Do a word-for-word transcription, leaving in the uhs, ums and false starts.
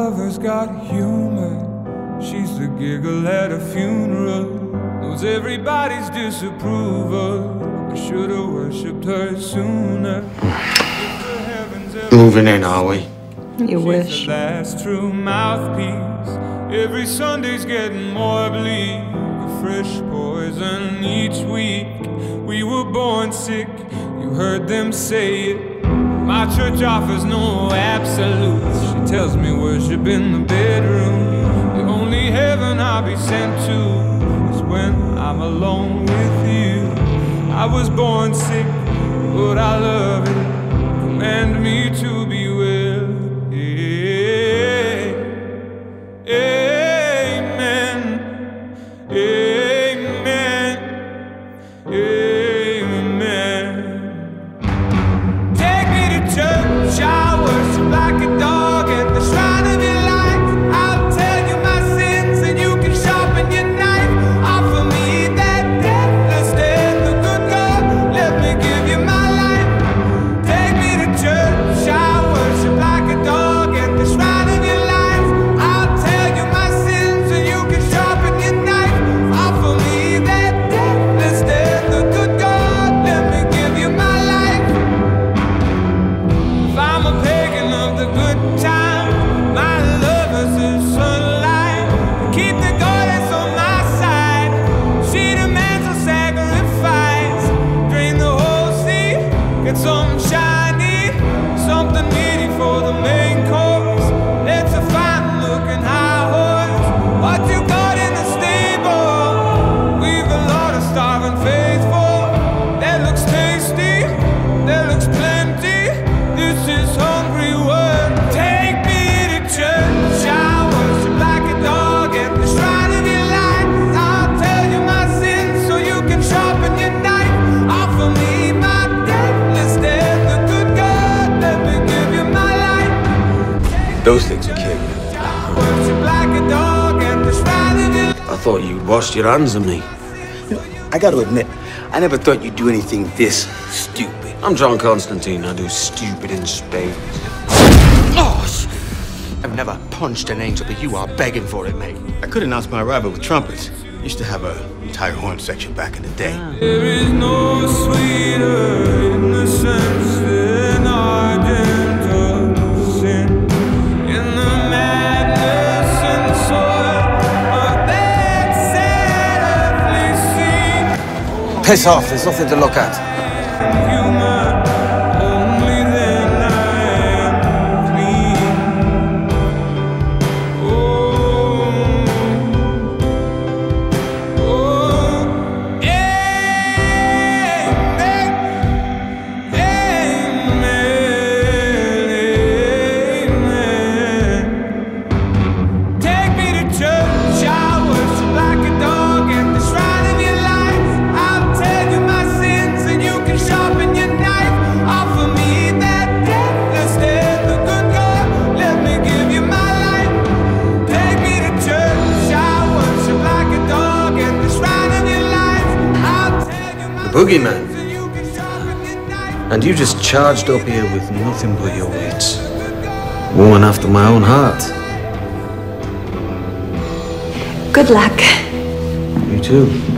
lover's got humor. She's the giggle at a funeral. Knows everybody's disapproval. I should've worshipped her sooner. Moving in, are we? You wish. She's the last true mouthpiece. Every Sunday's getting more bleak. A fresh poison each week. We were born sick, you heard them say it. My church offers no absolutes. She tells me worship in the bedroom. The only heaven I'll be sent to is when I'm alone with you. I was born sick, but I love it. Command me to be well. Yeah. Amen. Amen. Amen. Take me to church, I worship like a dog at the shrine of your light. I'll tell you my sins and you can sharpen your knife. Offer me that deathless death, the good God, let me give you my life. Take me to church, I worship like a dog at the shrine of your life. I'll tell you my sins and you can sharpen your knife. Offer me that deathless death, the good God, let me give you my life. If I'm a pagan of the good time, my lover's the sunlight. Keep the goddess on my side. She demands a sacrifice. Drain the whole sea, get something shiny, something meaty for the main course. Let's a fine looking high horse. What you got in the stable? We've a lot of starving faithful. That looks tasty, that looks plenty. This is hungry work. Take me to church, I worship like a dog at the shrine of your light. I'll tell you my sins so you can sharpen your knife. Offer me my deathless death, the good God, let me give you my life. Those things will kill you. I worship like a dog at the shrine of your light. I thought you'd washed your hands of me. I gotta admit, I never thought you'd do anything this stupid. I'm John Constantine. I do stupid in spades. Oh, sh- I've never punched an angel, but you are begging for it, mate. I could announce my arrival with trumpets. Used to have a entire horn section back in the day. There is no sweeter innocence than ardent sin. In the madness and soil of that sad earthly sea. Piss off. There's nothing to look at. Human, only then I am clean. Oh, oh, amen, amen, amen. Take me to church, I worship like a dog at the shrine of your life. I'll tell you my sins and you can sharpen your knife. Offer me that deathless death, the good God, let me give you my life. Take me to church, I worship like a dog at the shrine of your life. I'll tell you my The boogeyman. sins and you can sharpen your knife. And you just charged up here with nothing but your wits. Woman after my own heart. Good luck. You too.